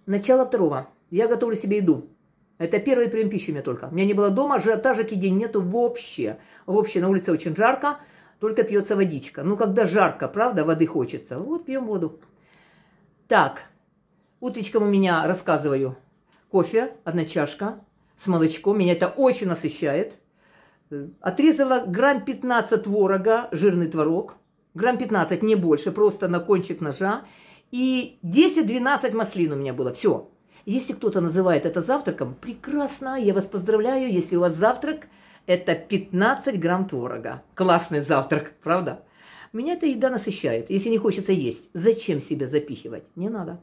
Начало второго. Я готовлю себе еду. Это первый прием пищи у меня только. У меня не было дома, ажиотажа день нету вообще. Вообще на улице очень жарко, только пьется водичка. Ну, когда жарко, правда, воды хочется. Вот пьем воду. Так, утречком у меня, рассказываю, кофе, 1 чашка с молочком. Меня это очень насыщает. Отрезала грамм 15 творога, жирный творог. Грамм 15, не больше, просто на кончик ножа. И 10-12 маслин у меня было. Все. Если кто-то называет это завтраком, прекрасно, я вас поздравляю. Если у вас завтрак, это 15 грамм творога. Классный завтрак, правда? Меня эта еда насыщает. Если не хочется есть, зачем себя запихивать? Не надо.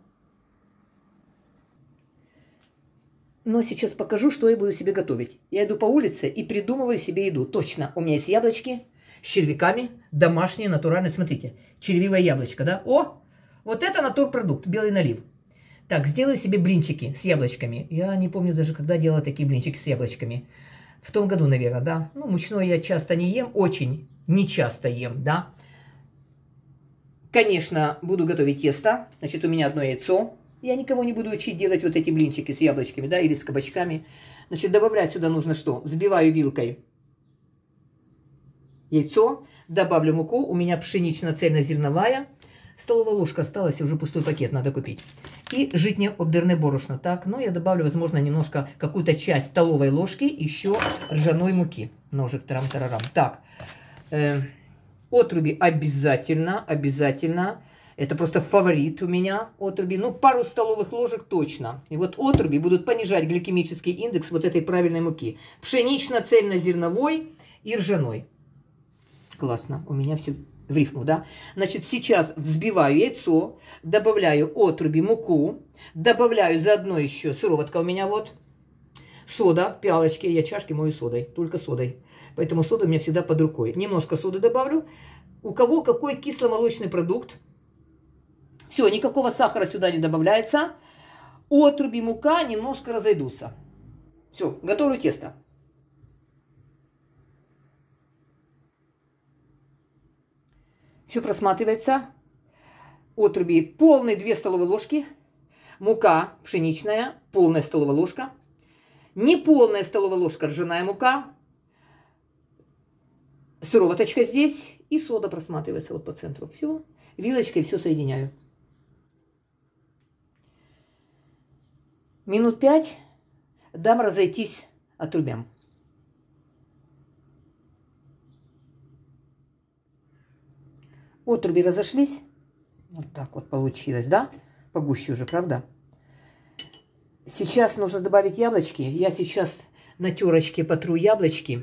Но сейчас покажу, что я буду себе готовить. Я иду по улице и придумываю себе еду. Точно, у меня есть яблочки с червяками, домашние, натуральные. Смотрите, червивое яблочко, да? О, вот это натурпродукт, белый налив. Так, сделаю себе блинчики с яблочками. Я не помню даже, когда делала такие блинчики с яблочками. В том году, наверное, да. Ну, мучное я часто не ем, очень нечасто ем, да. Конечно, буду готовить тесто. Значит, у меня 1 яйцо. Я никого не буду учить делать вот эти блинчики с яблочками, да, или с кабачками. Значит, добавлять сюда нужно что? Взбиваю вилкой яйцо, добавлю муку. У меня пшенично-цельнозерновая. Столовая ложка осталась, уже пустой пакет надо купить. И житнее-обдерне борошно. Так, ну я добавлю, возможно, немножко, какую-то часть столовой ложки еще ржаной муки. Ножик, тарам-тарарам. Так, отруби обязательно, обязательно. Это просто фаворит у меня, отруби. Ну, пару столовых ложек точно. И вот отруби будут понижать гликемический индекс вот этой правильной муки. Пшенично-цельнозерновой и ржаной. Классно, у меня все в рифму, да? Значит, сейчас взбиваю яйцо, добавляю отруби, муку, добавляю заодно еще сыроватка у меня вот, сода в пиалочке, я чашки мою содой, только содой. Поэтому сода у меня всегда под рукой. Немножко соды добавлю. У кого какой кисломолочный продукт. Все, никакого сахара сюда не добавляется. Отруби, мука немножко разойдутся. Все, готовлю тесто. Все просматривается. Отруби полные 2 столовые ложки. Мука пшеничная, полная столовая ложка. Неполная столовая ложка ржаная мука. Сыроваточка здесь. И сода просматривается вот по центру. Все. Вилочкой все соединяю. Минут 5 дам разойтись отрубям. Отруби разошлись. Вот так вот получилось, да? Погуще уже, правда? Сейчас нужно добавить яблочки. Я сейчас на терочке потру яблочки.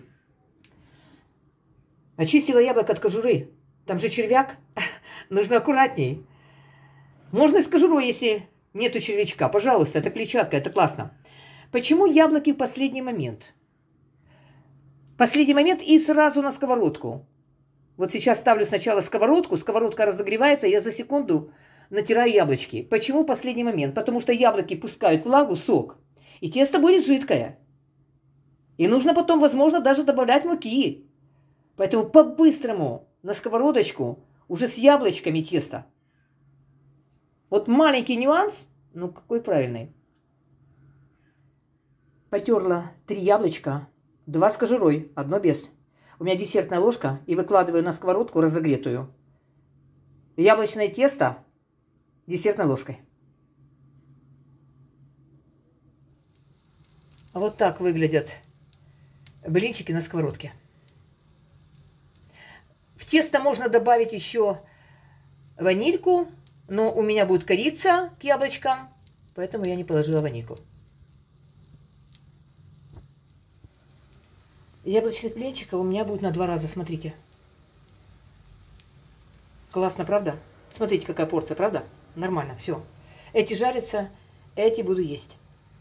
Очистила яблоко от кожуры. Там же червяк. Нужно аккуратней. Можно с кожурой, если нету червячка. Пожалуйста, это клетчатка, это классно. Почему яблоки в последний момент? Последний момент и сразу на сковородку. Вот сейчас ставлю сначала сковородку, сковородка разогревается, я за секунду натираю яблочки. Почему последний момент? Потому что яблоки пускают влагу, сок, и тесто будет жидкое. И нужно потом, возможно, даже добавлять муки. Поэтому по-быстрому на сковородочку уже с яблочками тесто. Вот маленький нюанс, ну какой правильный. Потерла 3 яблочка, 2 с кожурой, 1 без. У меня десертная ложка, и выкладываю на сковородку разогретую. Яблочное тесто десертной ложкой. Вот так выглядят блинчики на сковородке. В тесто можно добавить еще ванильку, но у меня будет корица к яблочкам, поэтому я не положила ванильку. Яблочных блинчиков у меня будет на 2 раза, смотрите. Классно, правда? Смотрите, какая порция, правда? Нормально, все. Эти жарятся, эти буду есть.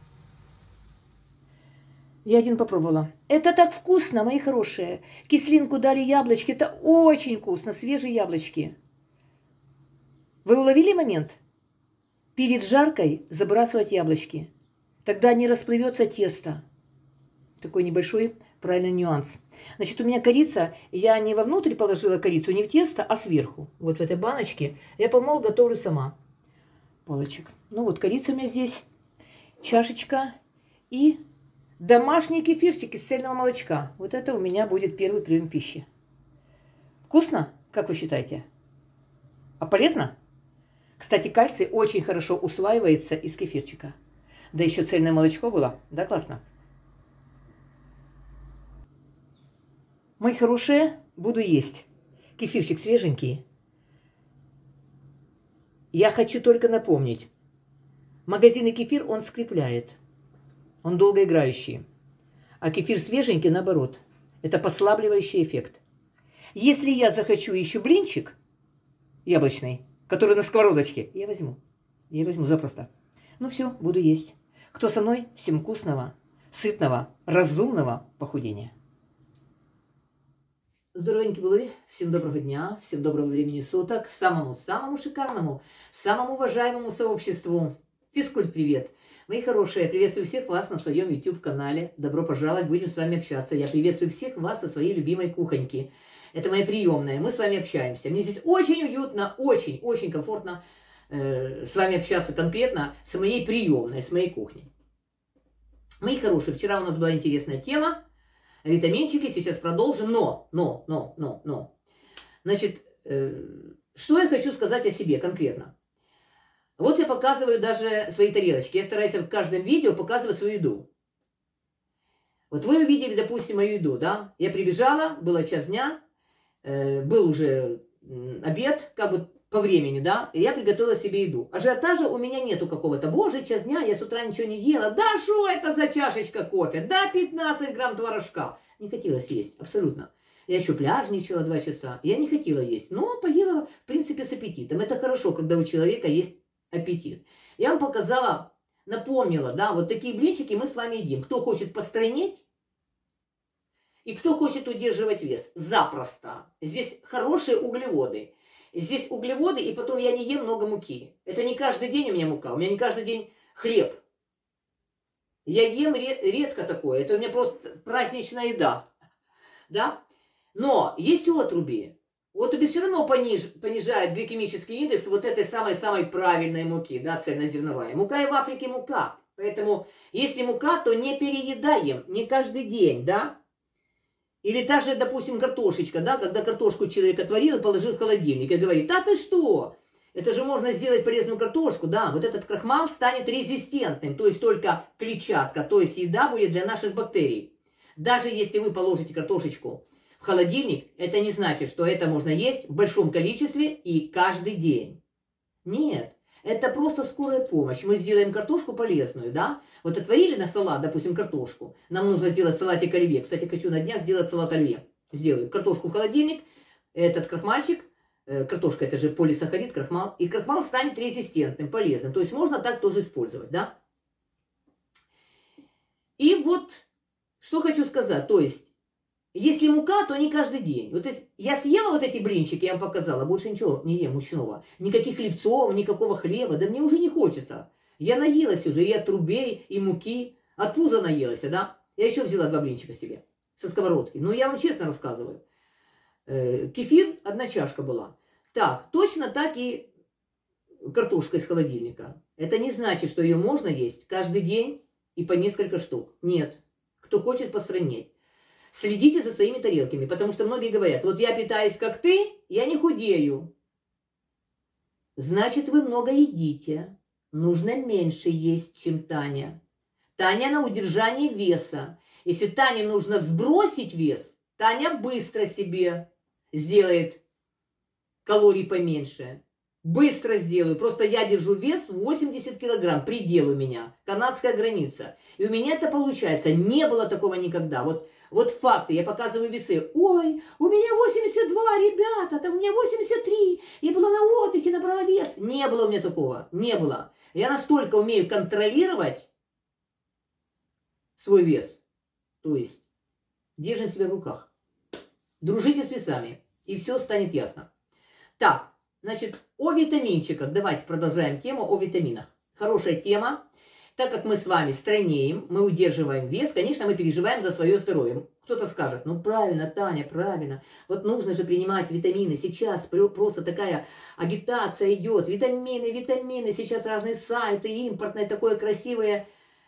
Я один попробовала. Это так вкусно, мои хорошие. Кислинку дали яблочки, это очень вкусно, свежие яблочки. Вы уловили момент? Перед жаркой забрасывать яблочки. Тогда не расплывется тесто. Такой небольшой правильный нюанс. Значит, у меня корица, я не вовнутрь положила корицу, не в тесто, а сверху. Вот в этой баночке. Я помол готовлю сама. Палочек. Ну вот корица у меня здесь. чашечка и домашний кефирчик из цельного молочка. Вот это у меня будет первый прием пищи. Вкусно? Как вы считаете? А полезно? Кстати, кальций очень хорошо усваивается из кефирчика. Да еще цельное молочко было. Да, классно. Мои хорошие, буду есть. Кефирчик свеженький. Я хочу только напомнить. Магазинный кефир, он скрепляет. Он долгоиграющий. А кефир свеженький, наоборот. Это послабливающий эффект. Если я захочу еще блинчик яблочный, который на сковородочке, я возьму. Я возьму запросто. Ну все, буду есть. Кто со мной? Всем вкусного, сытного, разумного похудения. Здоровенькие были, всем доброго дня, всем доброго времени суток, самому шикарному, самому уважаемому сообществу. Физкульт-привет! Мои хорошие, приветствую всех вас на своем YouTube-канале. Добро пожаловать, будем с вами общаться. Я приветствую всех вас со своей любимой кухоньки. Это моя приемная, мы с вами общаемся. Мне здесь очень уютно, очень комфортно с вами общаться конкретно с моей приемной, с моей кухней. Мои хорошие, вчера у нас была интересная тема. Витаминчики, сейчас продолжим, но. Значит, что я хочу сказать о себе конкретно. Вот я показываю даже свои тарелочки. Я стараюсь в каждом видео показывать свою еду. Вот вы увидели, допустим, мою еду, да? Я прибежала, было час дня, был уже обед, как бы по времени, да? И я приготовила себе еду. Ажиотажа у меня нету какого-то. Боже, час дня, я с утра ничего не ела. Да что это за чашечка кофе? Да 15 грамм творожка. Не хотелось есть, абсолютно. Я еще пляжничала 2 часа. Я не хотела есть, но поела, в принципе, с аппетитом. Это хорошо, когда у человека есть аппетит. Я вам показала, напомнила, да, вот такие блинчики мы с вами едим. Кто хочет постройнеть и кто хочет удерживать вес. Запросто. Здесь хорошие углеводы. Здесь углеводы, и потом я не ем много муки. Это не каждый день у меня мука, у меня не каждый день хлеб. Я ем редко такое, это у меня просто праздничная еда. Да? Но есть отруби. Отруби все равно понижают гликемический индекс вот этой самой правильной муки, да, цельнозерновая. Мука и в Африке мука. Поэтому, если мука, то не переедаем, не каждый день, да? Или та же, допустим, картошечка, да, когда картошку человек отварил и положил в холодильник и говорит, а ты что? Это же можно сделать полезную картошку, да, вот этот крахмал станет резистентным, то есть только клетчатка, то есть еда будет для наших бактерий. Даже если вы положите картошечку в холодильник, это не значит, что это можно есть в большом количестве и каждый день. Нет, это просто скорая помощь. Мы сделаем картошку полезную, да? Вот отварили на салат, допустим, картошку. Нам нужно сделать салатик оливье. Кстати, хочу на днях сделать салат оливье. Сделаю картошку в холодильник, этот крахмальчик, картошка это же полисахарид, крахмал, и крахмал станет резистентным, полезным. То есть можно так тоже использовать, да? И вот, что хочу сказать, то есть, если мука, то не каждый день. Вот я съела вот эти блинчики, я вам показала, больше ничего не ем мучного. Никаких хлебцов, никакого хлеба, да мне уже не хочется. Я наелась уже и от трубей, и муки, от пуза наелась, да? Я еще взяла 2 блинчика себе со сковородки. Но я вам честно рассказываю. Кефир, 1 чашка была. Так, точно так и картошка из холодильника. Это не значит, что ее можно есть каждый день и по несколько штук. Нет. Кто хочет постройнеть. Следите за своими тарелками, потому что многие говорят, вот я питаюсь как ты, я не худею. Значит, вы много едите. Нужно меньше есть, чем Таня. Таня на удержании веса. Если Тане нужно сбросить вес, Таня быстро себе сделает калорий поменьше. Быстро сделаю. Просто я держу вес 80 килограмм. Предел у меня. Канадская граница. И у меня это получается. Не было такого никогда. Вот факты, я показываю весы. Ой, у меня 82, ребята, там у меня 83. Я была на отдыхе, набрала вес. Не было у меня такого, не было. Я настолько умею контролировать свой вес. То есть, держим себя в руках. Дружите с весами, и все станет ясно. Так, значит, о витаминчиках. Давайте продолжаем тему о витаминах. Хорошая тема. Так как мы с вами стройнеем, мы удерживаем вес, конечно, мы переживаем за свое здоровье. Кто-то скажет, ну правильно, Таня, правильно. Вот нужно же принимать витамины. Сейчас просто такая агитация идет. Витамины, витамины. Сейчас разные сайты, импортное такое красивое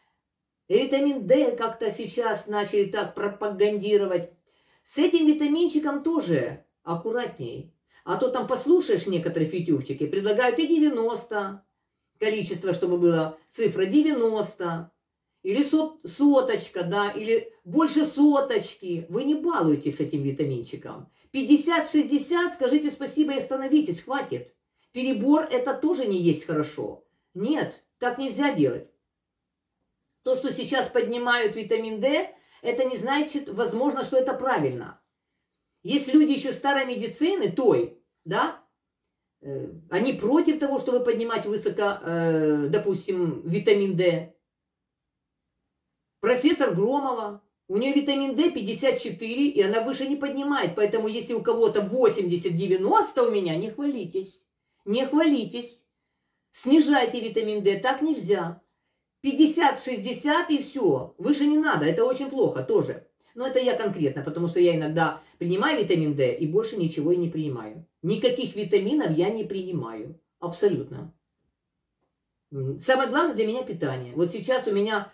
И витамин D как-то сейчас начали так пропагандировать. С этим витаминчиком тоже аккуратней. А то там послушаешь некоторые фитюрчики, предлагают и 90 количество, чтобы было цифра 90. Или соточка, да, или больше соточки. Вы не балуйтесь с этим витаминчиком. 50-60, скажите спасибо и остановитесь, хватит. Перебор это тоже не есть хорошо. Нет, так нельзя делать. То, что сейчас поднимают витамин D, это не значит, возможно, что это правильно. Есть люди еще старой медицины, той, да, они против того, чтобы поднимать высоко, допустим, витамин D. Профессор Громова, у нее витамин D 54, и она выше не поднимает. Поэтому если у кого-то 80-90 у меня, не хвалитесь. Не хвалитесь. Снижайте витамин D, так нельзя. 50-60 и все. Выше не надо, это очень плохо тоже. Но это я конкретно, потому что я иногда принимаю витамин D и больше ничего и не принимаю. Никаких витаминов я не принимаю. Абсолютно. Самое главное для меня питание. Вот сейчас у меня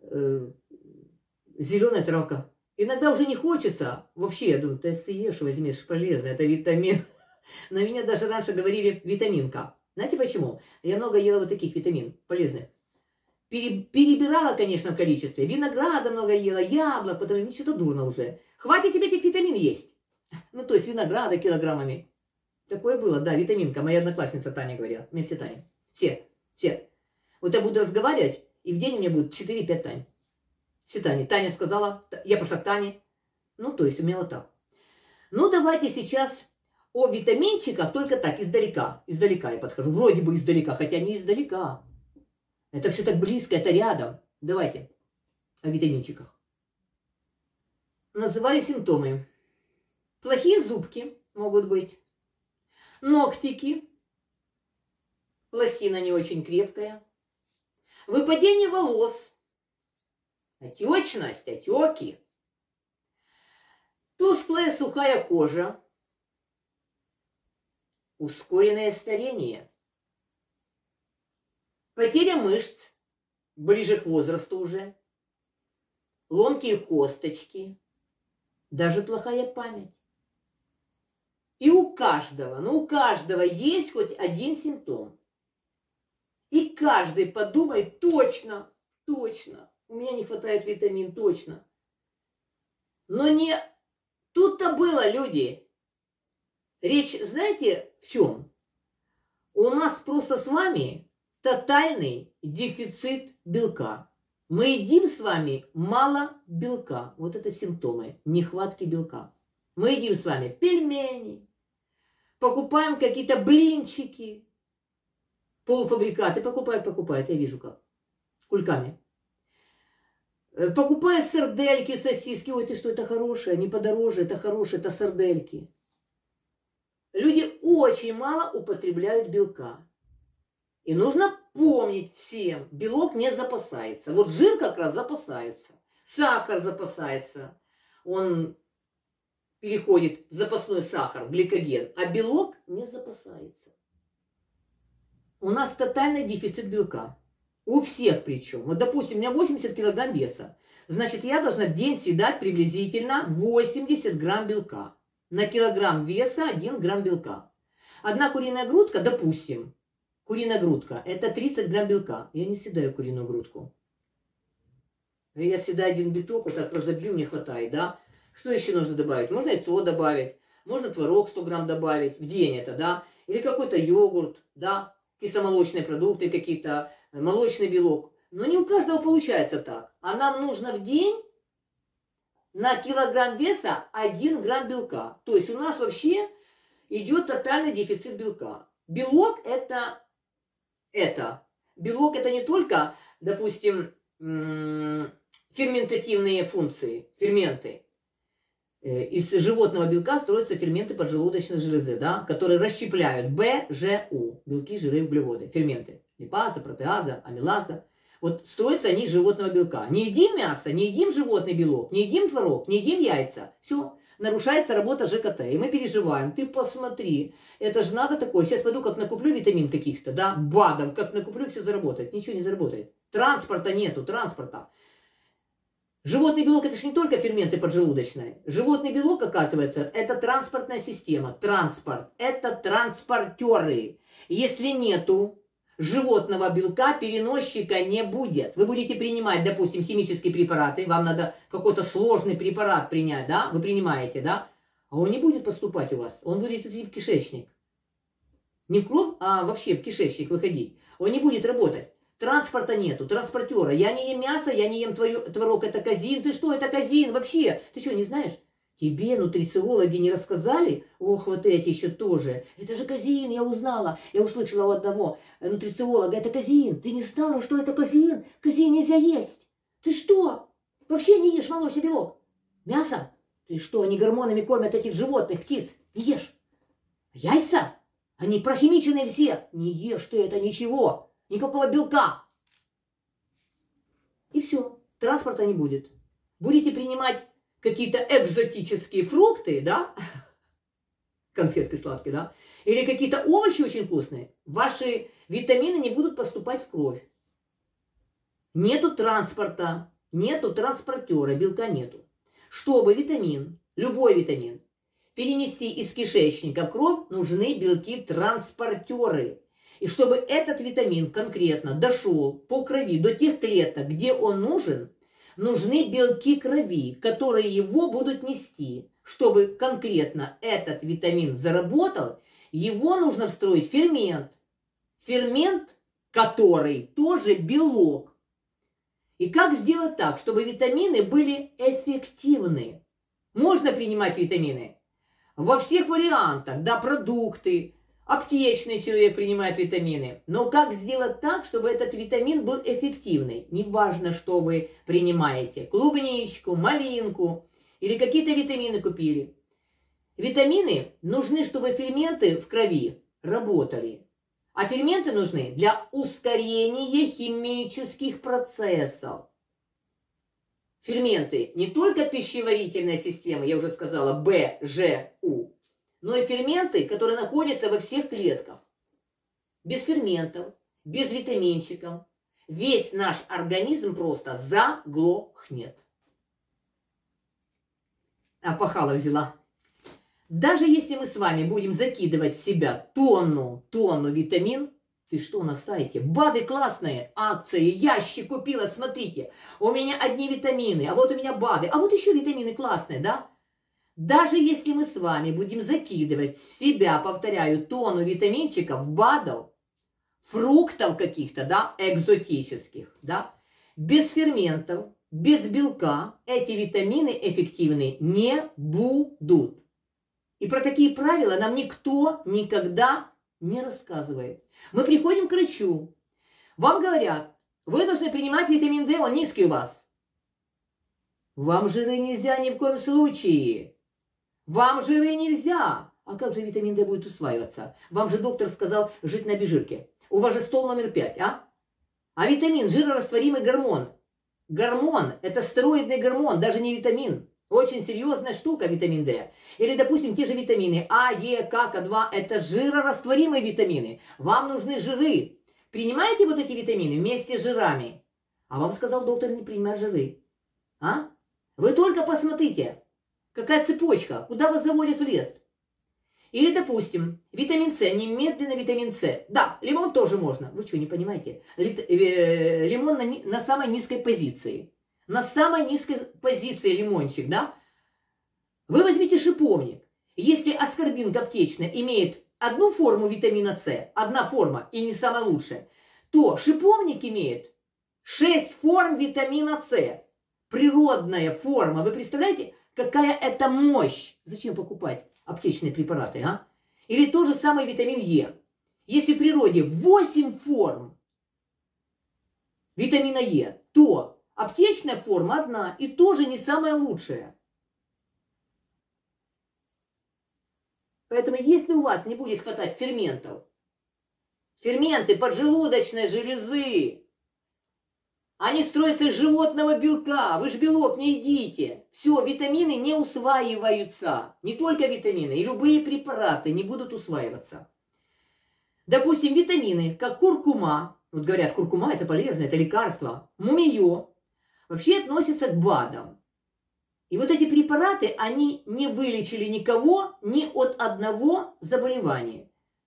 зеленая травка. Иногда уже не хочется. Вообще, я думаю, ты съешь, возьмешь, полезно, это витамин. На меня даже раньше говорили витаминка. Знаете почему? Я много ела вот таких витамин полезных. Перебирала, конечно, в количестве. Винограда много ела, яблок, потом мне что-то дурно уже. Хватит тебе этих витамин есть. Ну, то есть винограда килограммами. Такое было, да, витаминка. Моя одноклассница Таня говорила. Мне все Таня. Все. Вот я буду разговаривать, и в день у меня будет 4-5 Тань. Все Тани. Таня сказала, я пошла к Тане. Ну, то есть у меня вот так. Ну, давайте сейчас о витаминчиках только так, издалека. Издалека я подхожу. Вроде бы издалека, хотя не издалека. Это все так близко, это рядом. Давайте о витаминчиках. Называю симптомы. Плохие зубки могут быть. Ногтики. Пластина не очень крепкая. Выпадение волос. Отечность, отеки. Тусклая сухая кожа. Ускоренное старение. Потеря мышц, ближе к возрасту уже. Ломкие косточки. Даже плохая память. И у каждого есть хоть один симптом. И каждый подумает, точно, у меня не хватает витамин, точно. Но не тут-то было, люди. Речь, знаете, в чем? У нас просто с вами тотальный дефицит белка. Мы едим с вами мало белка. Вот это симптомы нехватки белка. Мы едим с вами пельмени, покупаем какие-то блинчики, полуфабрикаты покупают, я вижу как, кульками. Покупают сардельки, сосиски. Ой, ты что, это хорошее, не подороже, это хорошее, это сардельки. Люди очень мало употребляют белка. И нужно помнить всем, белок не запасается. Вот жир как раз запасается. Сахар запасается. Он переходит в запасной сахар, в гликоген. А белок не запасается. У нас тотальный дефицит белка. У всех причем. Вот, допустим, у меня 80 килограмм веса. Значит, я должна в день съедать приблизительно 80 грамм белка. На килограмм веса 1 грамм белка. Одна куриная грудка, допустим, куриная грудка, это 30 грамм белка. Я не съедаю куриную грудку. Я съедаю один биток, вот так разобью, мне хватает, да? Что еще нужно добавить? Можно яйцо добавить, можно творог 100 грамм добавить в день это, да? Или какой-то йогурт, да? Кисломолочные продукты какие-то, молочный белок. Но не у каждого получается так. А нам нужно в день на килограмм веса 1 грамм белка. То есть у нас вообще идет тотальный дефицит белка. Белок это. Белок это не только, допустим, ферментативные функции, ферменты. Из животного белка строятся ферменты поджелудочной железы, да, которые расщепляют БЖУ, белки, жиры, углеводы, ферменты, липаза, протеаза, амилаза. Вот строятся они из животного белка. Не едим мясо, не едим животный белок, не едим творог, не едим яйца. Все, нарушается работа ЖКТ. И мы переживаем. Ты посмотри, это же надо такое. Сейчас пойду как накуплю витамин каких-то, да, БАДов, как накуплю, все заработает. Ничего не заработает. Транспорта нету, транспорта. Животный белок – это же не только ферменты поджелудочной. Животный белок, оказывается, это транспортная система. Транспорт – это транспортеры. Если нету животного белка, переносчика не будет. Вы будете принимать, допустим, химические препараты, вам надо какой-то сложный препарат принять, да? Вы принимаете, да? А он не будет поступать у вас, он будет идти в кишечник. Не в кровь, а вообще в кишечник выходить. Он не будет работать. Транспорта нету, транспортера. Я не ем мясо, я не ем творог, это казин. Ты что, это казин? Вообще, ты что, не знаешь? Тебе нутрициологи не рассказали? Ох, вот эти еще тоже. Это же казин, я узнала. Я услышала у одного нутрициолога, это казин. Ты не знала, что это казин? Казин нельзя есть. Ты что? Вообще не ешь молочный белок. Мясо? Ты что, они гормонами кормят этих животных, птиц? Не ешь. Яйца? Они прохимиченные все. Не ешь ты это ничего. Никакого белка. И все. Транспорта не будет. Будете принимать какие-то экзотические фрукты, да? Конфетки сладкие, да? Или какие-то овощи очень вкусные. Ваши витамины не будут поступать в кровь. Нету транспорта. Нету транспортера. Белка нету. Чтобы витамин, любой витамин, перенести из кишечника в кровь, нужны белки-транспортеры. И чтобы этот витамин конкретно дошел по крови до тех клеток, где он нужен, нужны белки крови, которые его будут нести. Чтобы конкретно этот витамин заработал, его нужно встроить в фермент. Фермент, который тоже белок. И как сделать так, чтобы витамины были эффективны? Можно принимать витамины во всех вариантах, да, продукты, аптечный человек принимает витамины. Но как сделать так, чтобы этот витамин был эффективный? Неважно, что вы принимаете. Клубничку, малинку или какие-то витамины купили. Витамины нужны, чтобы ферменты в крови работали. А ферменты нужны для ускорения химических процессов. Ферменты не только пищеварительная система, я уже сказала, Б, Ж, У, но и ферменты, которые находятся во всех клетках. Без ферментов, без витаминчиков весь наш организм просто заглохнет. А пахала взяла. Даже если мы с вами будем закидывать в себя тонну витамин, ты что на сайте? БАДы классные, акции, ящик купила, смотрите. У меня одни витамины, а вот у меня БАДы, а вот еще витамины классные, да? Даже если мы с вами будем закидывать в себя, повторяю, тонну витаминчиков, БАДов, фруктов каких-то, да, экзотических, да, без ферментов, без белка эти витамины эффективны не будут. И про такие правила нам никто никогда не рассказывает. Мы приходим к врачу, вам говорят, вы должны принимать витамин D, он низкий у вас. Вам жиры нельзя ни в коем случае. Вам жиры нельзя. А как же витамин D будет усваиваться? Вам же доктор сказал жить на обезжирке. У вас же стол номер 5, а? А витамин, жирорастворимый гормон. Гормон, это стероидный гормон, даже не витамин. Очень серьезная штука витамин D. Или, допустим, те же витамины А, Е, К, К2. Это жирорастворимые витамины. Вам нужны жиры. Принимаете вот эти витамины вместе с жирами. А вам сказал доктор не принимать жиры. А? Вы только посмотрите, какая цепочка, куда вас заводят в лес. Или, допустим, витамин С, немедленно витамин С. Да, лимон тоже можно. Вы что, не понимаете? Лимон на самой низкой позиции. На самой низкой позиции лимончик, да? Вы возьмите шиповник. Если аскорбин аптечный имеет одну форму витамина С, одна форма и не самая лучшая, то шиповник имеет 6 форм витамина С. Природная форма. Вы представляете, какая это мощь? Зачем покупать аптечные препараты, а? Или тот же самый витамин Е. Если в природе 8 форм витамина Е, то аптечная форма одна и тоже не самая лучшая. Поэтому если у вас не будет хватать ферментов, ферменты поджелудочной железы, они строятся из животного белка, вы же белок не едите. Все, витамины не усваиваются. Не только витамины, и любые препараты не будут усваиваться. Допустим, витамины, как куркума, вот говорят, куркума это полезно, это лекарство, мумиё, вообще относится к БАДам. И вот эти препараты, они не вылечили никого ни от одного заболевания.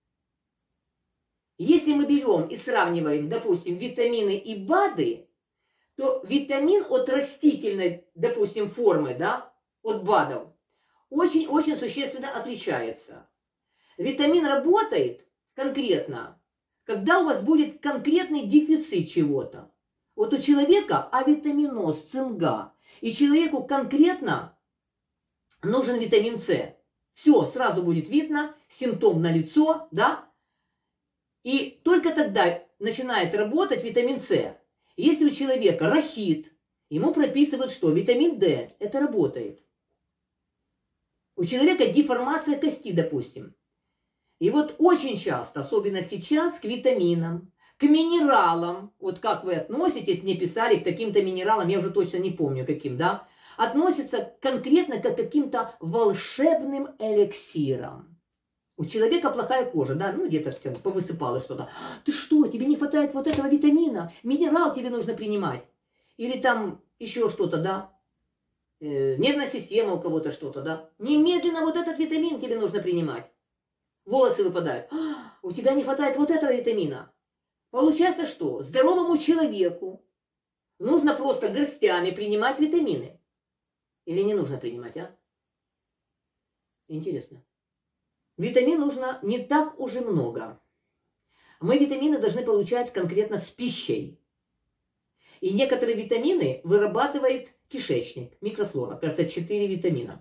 Если мы берем и сравниваем, допустим, витамины и БАДы, то витамин от растительной, допустим, формы, да, от БАДов, очень-очень существенно отличается. Витамин работает конкретно, когда у вас будет конкретный дефицит чего-то. Вот у человека авитаминоз, цинга, и человеку конкретно нужен витамин С. Все, сразу будет видно, симптом налицо, да? И только тогда начинает работать витамин С. Если у человека рахит, ему прописывают что? Витамин D. Это работает. У человека деформация кости, допустим. И вот очень часто, особенно сейчас, к витаминам, к минералам, вот как вы относитесь, мне писали к таким-то минералам, я уже точно не помню каким, да, относятся конкретно к каким-то волшебным эликсирам. У человека плохая кожа, да, ну где-то повысыпало что-то. Ты что, тебе не хватает вот этого витамина, минерал тебе нужно принимать. Или там еще что-то, да, нервная система у кого-то что-то, да. Немедленно вот этот витамин тебе нужно принимать. Волосы выпадают. У тебя не хватает вот этого витамина. Получается что? Здоровому человеку нужно просто горстями принимать витамины. Или не нужно принимать, а? Интересно. Витамин нужно не так уж и много. Мы витамины должны получать конкретно с пищей. И некоторые витамины вырабатывает кишечник, микрофлора. Кажется, 4 витамина.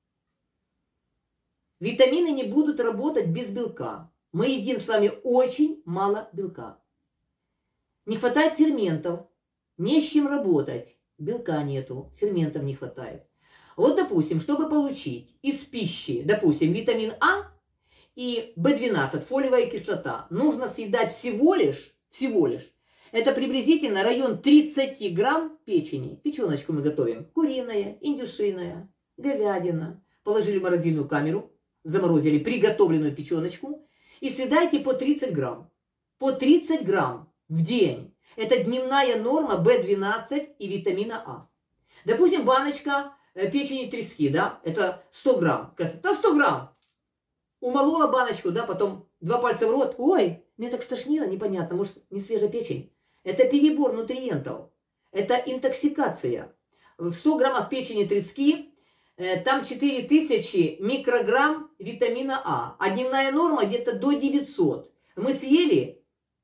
Витамины не будут работать без белка. Мы едим с вами очень мало белка. Не хватает ферментов, не с чем работать. Белка нету, ферментов не хватает. Вот, допустим, чтобы получить из пищи, допустим, витамин А и В12, фолиевая кислота, нужно съедать всего лишь, это приблизительно район 30 грамм печени. Печеночку мы готовим. Куриная, индюшиная, говядина. Положили в морозильную камеру, заморозили приготовленную печеночку и съедайте по 30 грамм. По 30 грамм в день. Это дневная норма В12 и витамина А. Допустим, баночка печени трески, да, это 100 грамм. Это 100 грамм. Умолола баночку, да, потом 2 пальца в рот. Ой, мне так стошнило, непонятно, может, не свежая печень. Это перебор нутриентов. Это интоксикация. В 100 граммах печени трески там 4000 микрограмм витамина А. А дневная норма где-то до 900. Мы съели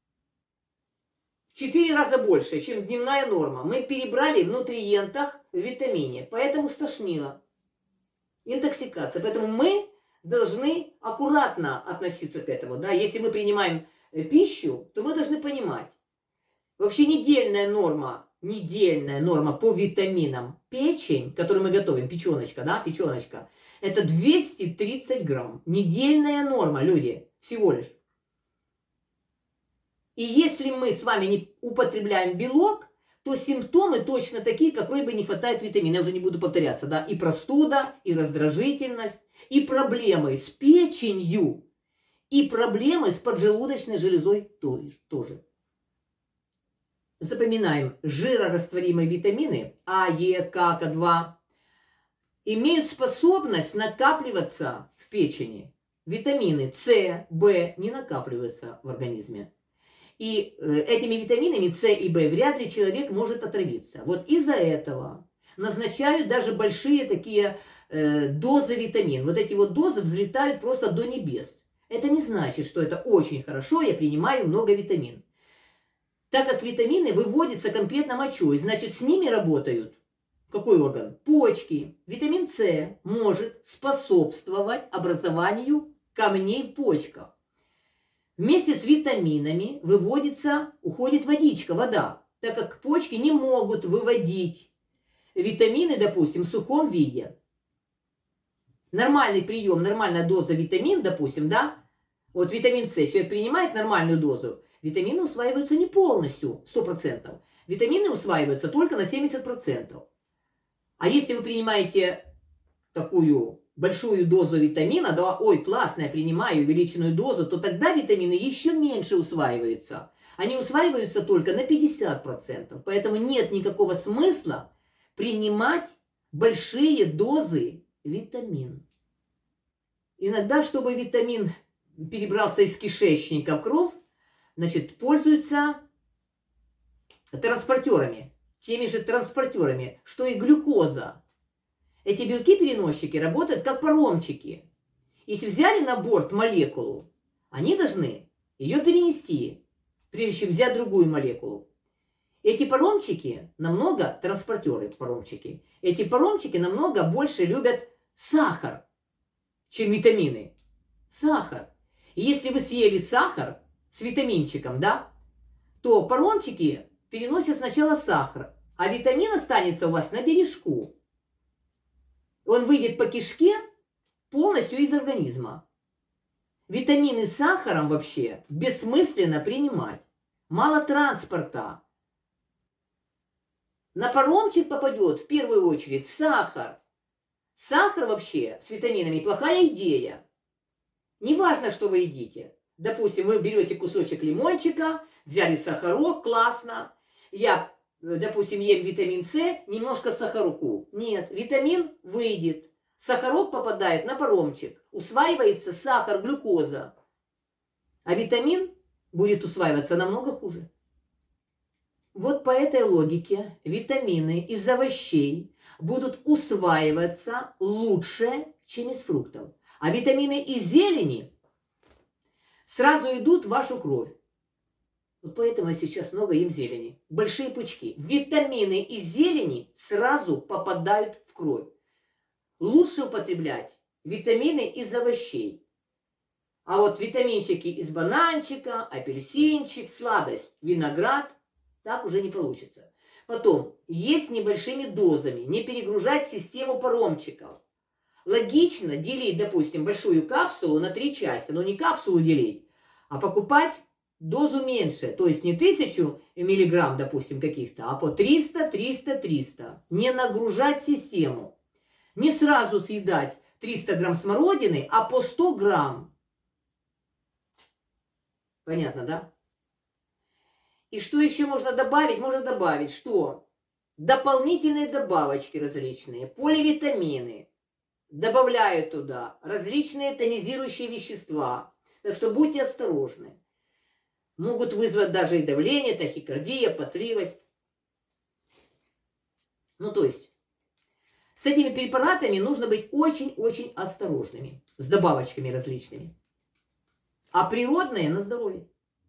в 4 раза больше, чем дневная норма. Мы перебрали в нутриентах, в витамине. Поэтому стошнило. Интоксикация. Поэтому мы должны аккуратно относиться к этому. Да? Если мы принимаем пищу, то мы должны понимать. Вообще недельная норма по витаминам. Печень, которую мы готовим, печеночка, да, печеночка, это 230 грамм. Недельная норма, люди, всего лишь. И если мы с вами не употребляем белок, то симптомы точно такие, какой бы не хватает витамина. Я уже не буду повторяться, да, и простуда, и раздражительность, и проблемы с печенью, и проблемы с поджелудочной железой тоже. Запоминаем, жирорастворимые витамины А, Е, К, К2 имеют способность накапливаться в печени. Витамины С, В не накапливаются в организме. И этими витаминами С и В вряд ли человек может отравиться. Вот из-за этого назначают даже большие такие дозы витамин. Вот эти вот дозы взлетают просто до небес. Это не значит, что это очень хорошо, я принимаю много витамин. Так как витамины выводятся конкретно мочой, значит с ними работают какой орган? Почки. Витамин С может способствовать образованию камней в почках. Вместе с витаминами уходит водичка, вода, так как почки не могут выводить витамины, допустим, в сухом виде. Нормальный прием, нормальная доза витамин, допустим, да, вот витамин С, человек принимает нормальную дозу, витамины усваиваются не полностью, 100%. Витамины усваиваются только на 70%. А если вы принимаете такую большую дозу витамина, да, ой, классно, я принимаю увеличенную дозу, то тогда витамины еще меньше усваиваются. Они усваиваются только на 50%. Поэтому нет никакого смысла принимать большие дозы витамин. Иногда, чтобы витамин перебрался из кишечника в кровь, значит, пользуются транспортерами, теми же транспортерами, что и глюкоза. Эти белки-переносчики работают как паромчики. Если взяли на борт молекулу, они должны ее перенести, прежде чем взять другую молекулу. Эти паромчики намного, паромчики, эти паромчики намного больше любят сахар, чем витамины. Сахар. И если вы съели сахар с витаминчиком, да, то паромчики переносят сначала сахар, а витамин останется у вас на бережку. Он выйдет по кишке полностью из организма. Витамины с сахаром вообще бессмысленно принимать. Мало транспорта. На паромчик попадет в первую очередь сахар. Сахар вообще с витаминами плохая идея. Неважно, что вы едите. Допустим, вы берете кусочек лимончика, взяли сахарок, классно. Я, допустим, ем витамин С, немножко сахаруку. Нет, витамин выйдет. Сахарок попадает на паромчик. Усваивается сахар, глюкоза. А витамин будет усваиваться намного хуже. Вот по этой логике витамины из овощей будут усваиваться лучше, чем из фруктов. А витамины из зелени сразу идут в вашу кровь. Вот поэтому я сейчас много ем зелени. Большие пучки. Витамины из зелени сразу попадают в кровь. Лучше употреблять витамины из овощей. А вот витаминчики из бананчика, апельсинчик, сладость, виноград, так уже не получится. Потом, есть небольшими дозами, не перегружать систему паромчиков. Логично делить, допустим, большую капсулу на 3 части. Но не капсулу делить, а покупать дозу меньше. То есть не 1000 миллиграмм, допустим, каких-то, а по 300, 300, 300. Не нагружать систему. Не сразу съедать 300 грамм смородины, а по 100 грамм. Понятно, да? И что еще можно добавить? Можно добавить, что дополнительные добавочки различные, поливитамины, добавляют туда различные тонизирующие вещества. Так что будьте осторожны. Могут вызвать даже и давление, тахикардия, потливость. Ну, то есть, с этими препаратами нужно быть очень-очень осторожными. С добавочками различными. А природные на здоровье.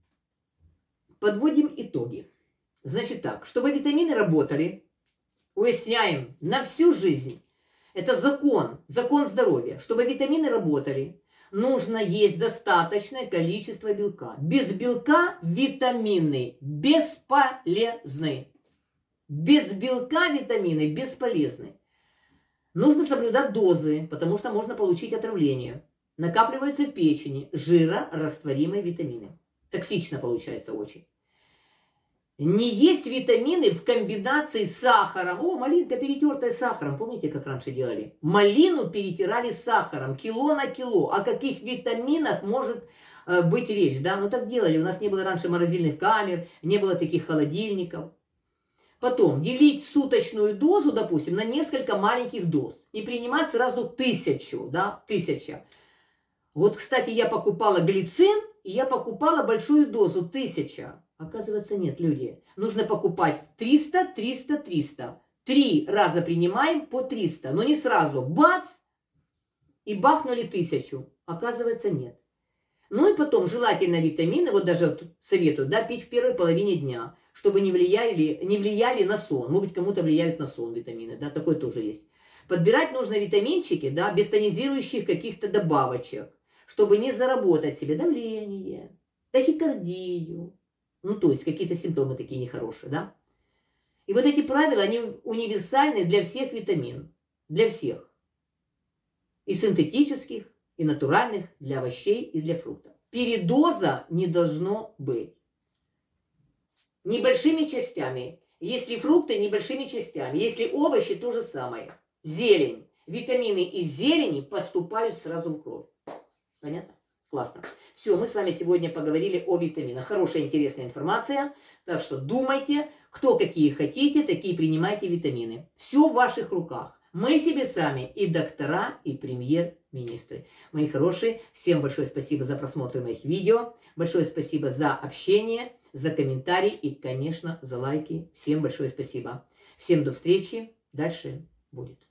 Подводим итоги. Значит так, чтобы витамины работали, уясняем на всю жизнь. Это закон здоровья. Чтобы витамины работали, нужно есть достаточное количество белка. Без белка витамины бесполезны. Без белка витамины бесполезны. Нужно соблюдать дозы, потому что можно получить отравление. Накапливаются в печени жирорастворимые витамины. Токсично получается очень. Не есть витамины в комбинации с сахаром. О, малинка перетертая с сахаром. Помните, как раньше делали? Малину перетирали с сахаром. Кило на кило. О каких витаминах может быть речь? Да, ну так делали. У нас не было раньше морозильных камер, не было таких холодильников. Потом, делить суточную дозу, допустим, на несколько маленьких доз. Не принимать сразу 1000, да, 1000. Вот, кстати, я покупала глицин, и я покупала большую дозу 1000. Оказывается, нет, люди. Нужно покупать 300, 300, 300. 3 раза принимаем по 300. Но не сразу. Бац! И бахнули 1000. Оказывается, нет. Ну и потом, желательно витамины, вот даже советую, да, пить в первой половине дня, чтобы не влияли на сон. Может быть, кому-то влияют на сон витамины, да, такое тоже есть. Подбирать нужно витаминчики, да, без тонизирующих каких-то добавочек, чтобы не заработать себе давление, тахикардию. Ну, то есть, какие-то симптомы такие нехорошие, да. И вот эти правила, они универсальны для всех витаминов. Для всех. И синтетических, и натуральных, для овощей и для фруктов. Передоза не должно быть. Небольшими частями. Если фрукты, небольшими частями. Если овощи, то же самое. Зелень. Витамины из зелени поступают сразу в кровь. Понятно? Классно. Все, мы с вами сегодня поговорили о витаминах. Хорошая, интересная информация. Так что думайте, кто какие хотите, такие принимайте витамины. Все в ваших руках. Мы себе сами и доктора, и премьер-министры. Мои хорошие, всем большое спасибо за просмотр моих видео. Большое спасибо за общение, за комментарии и, конечно, за лайки. Всем большое спасибо. Всем до встречи. Дальше будет.